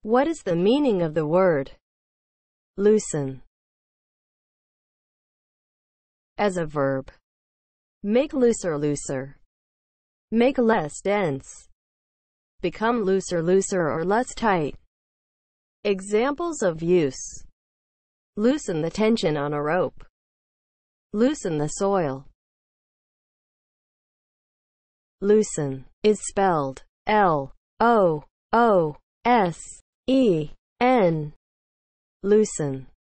What is the meaning of the word loosen? As a verb, make looser looser, make less dense, become looser looser or less tight. Examples of use: loosen the tension on a rope, loosen the soil. Loosen is spelled L-O-O-S-E-N. Loosen.